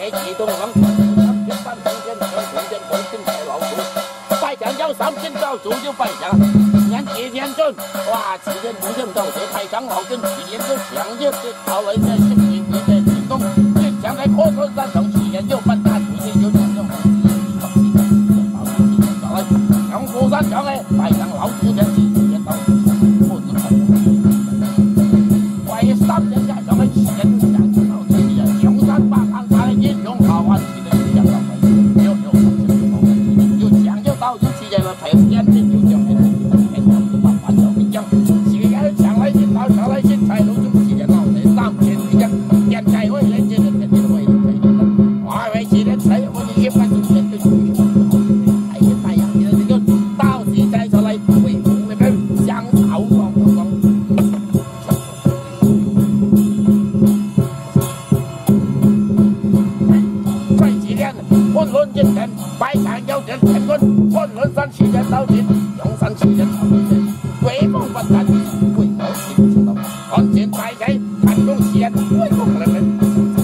给启动王3军3天空间红军太老祖，拜将要3军到主就拜将，年7天阵，哇，7天不见到这太上老跟7天就强烈的讨论在心里的行动，就将在火车站上7天就办大主席就强用。杨国山讲嘞，拜将老祖的7天到，不能看。为3天加上了7天下去到这里，江山把看他的英雄好汉气的强到位，有就强就到就7天了，陪天天就讲的，天天就把反手兵将，7天抢来进到上来进才路就7天到这3天兵将，天才为人家的天天为人陪的，2位7天才我的一般就天天就。白山有人乾坤，混伦山7天到尽，永山7天到尽，威风不战，威风心知道，看见大家看中7天，威风人人。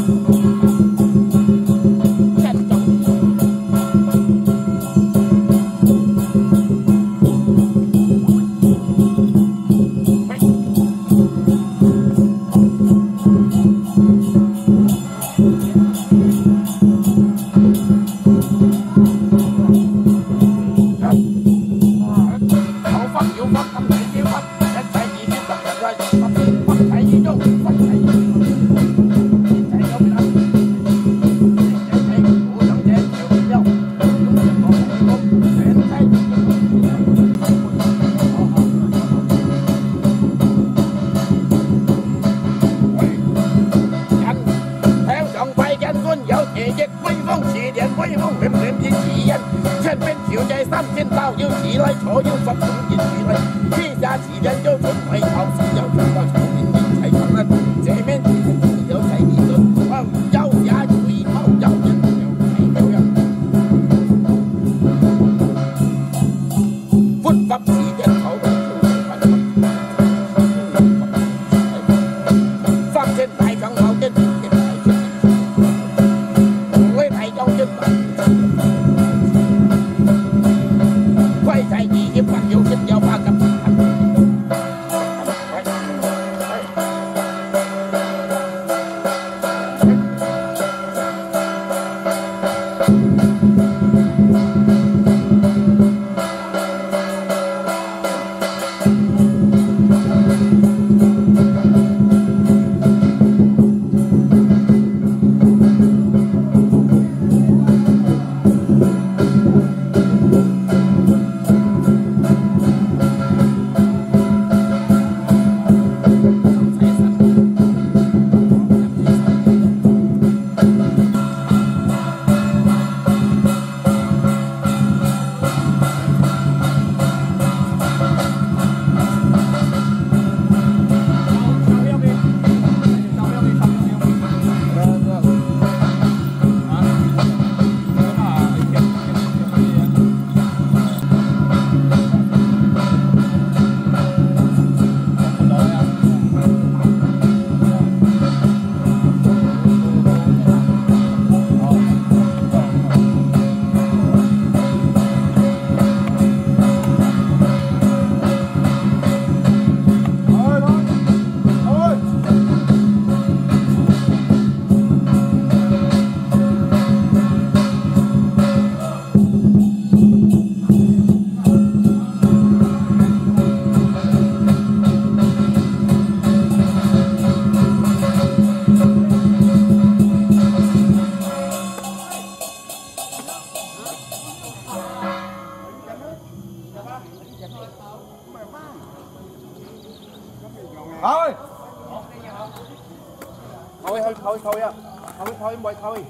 thôi á, thôi mày thôi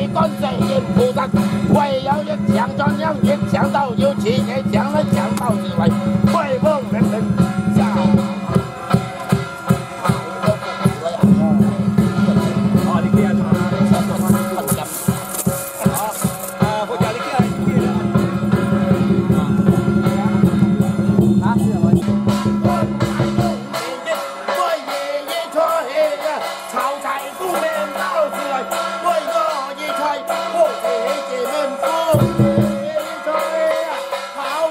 你干谁人负责？唯有一强专样，一强到有气，一强了强到智慧，威风人人下。好。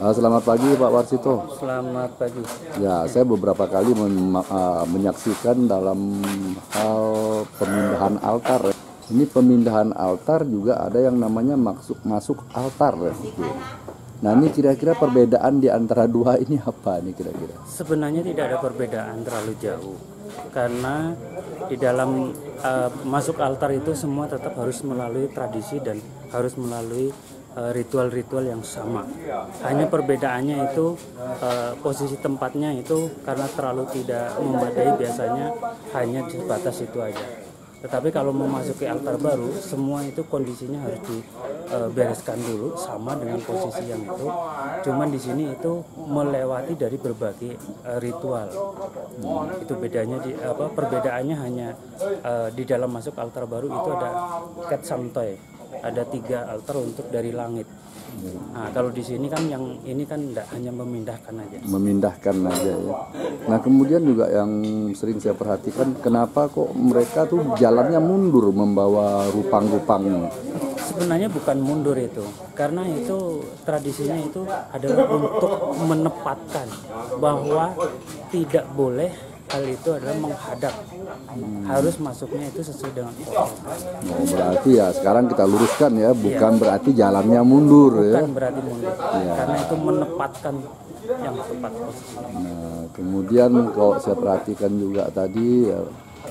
Selamat pagi Pak Warsito. Selamat pagi. Ya, saya beberapa kali menyaksikan dalam hal pemindahan altar. Ini pemindahan altar juga ada yang namanya masuk altar. Nah, ini kira-kira perbedaan di antara dua ini apa nih kira-kira? Sebenarnya tidak ada perbedaan terlalu jauh, karena di dalam masuk altar itu semua tetap harus melalui tradisi dan harus melalui ritual-ritual yang sama. Hanya perbedaannya itu posisi tempatnya itu karena terlalu tidak memadai, biasanya hanya sebatas itu aja. Tetapi kalau memasuki altar baru, semua itu kondisinya harus dibereskan dulu sama dengan posisi yang itu. Cuman di sini itu melewati dari berbagai ritual. Itu bedanya perbedaannya hanya di dalam masuk altar baru itu ada ket samtoy. Ada 3 altar untuk dari langit. Nah, kalau di sini kan yang ini kan enggak, hanya memindahkan aja. Memindahkan aja ya. Nah, kemudian juga yang sering saya perhatikan, kenapa kok mereka tuh jalannya mundur membawa rupang-rupang? Sebenarnya bukan mundur itu, karena itu tradisinya itu adalah untuk menempatkan bahwa tidak boleh hal itu adalah menghadap, harus masuknya itu sesuai dengan protokol. Oh, berarti ya sekarang kita luruskan ya, bukan berarti jalannya mundur. Bukan berarti mundur, karena itu menempatkan yang tepat posisi. Nah, kemudian kalau saya perhatikan juga tadi ya,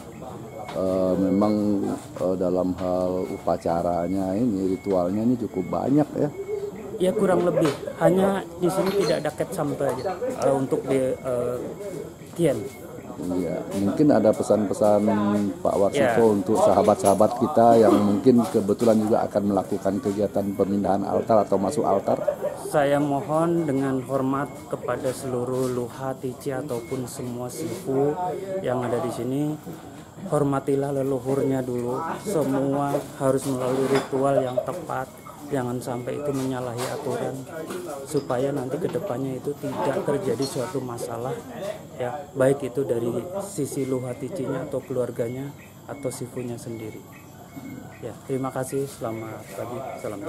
memang dalam hal upacaranya ini, ritualnya ini cukup banyak ya. Ya kurang lebih, hanya di sini tidak ada ket sampai aja untuk di Tien. Iya, mungkin ada pesan-pesan Pak Warsito untuk sahabat-sahabat kita yang mungkin kebetulan juga akan melakukan kegiatan pemindahan altar atau masuk altar. Saya mohon dengan hormat kepada seluruh luha, tici ataupun semua sifu yang ada di sini, hormatilah leluhurnya dulu. Semua harus melalui ritual yang tepat. Jangan sampai itu menyalahi aturan, supaya nanti kedepannya itu tidak terjadi suatu masalah, ya, baik itu dari sisi luhaticinya atau keluarganya atau sifunya sendiri. Ya, terima kasih. Selamat pagi. Salam.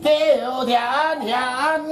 kêu thiên hiền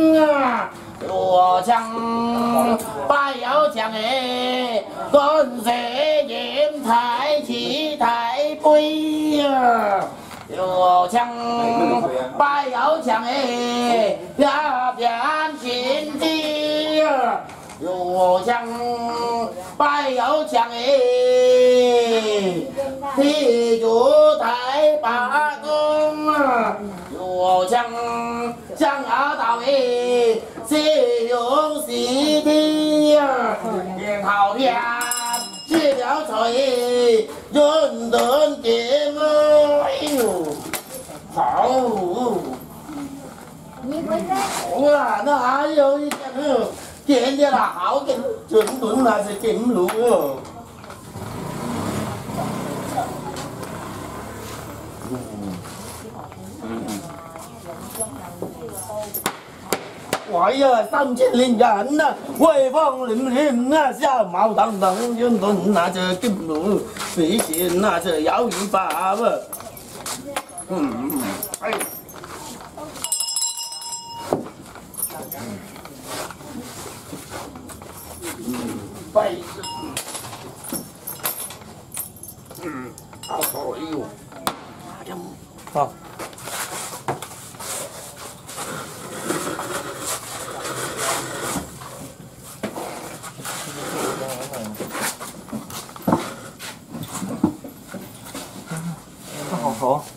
我将拜有将诶，干谁人抬起抬杯我将拜有将诶，呀边天地我将拜有将诶，地主抬八公我将将阿道诶。西用西地天好天，吃了菜，润润点哎呦，好。哇，那还有一点呢，点的啦，好点，准准那是金炉哟。哎呀，三千令人呐，威风凛凛呐，相貌堂堂，云顿那这金炉，飞剑那这摇一把吧。哎。拜。好哎呦。好。好。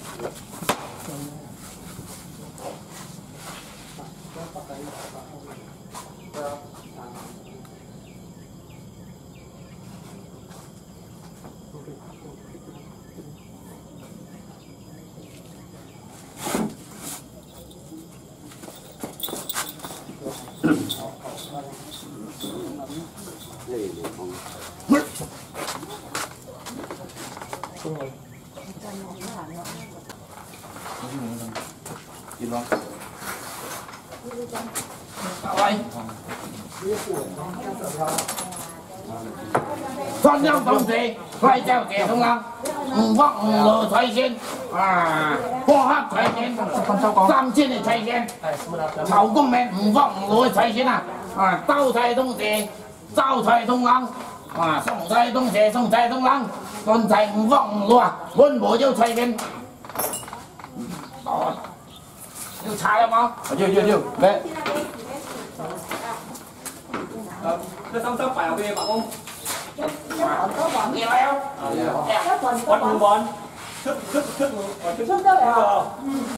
三江同志，快叫謝東郎，唔屈唔路財先啊！波克財先，3000嘅財先，曹公明唔屈唔路嘅財先啊！啊，周齊同志，周齊同郎啊，宋齊同志，宋齊同郎，คนไทย唔屈唔路啊，溫和要財先。要查了嗎？要，嚟。cái xong bài học kia bà không? Nhiều không? Quật mù bòn, thức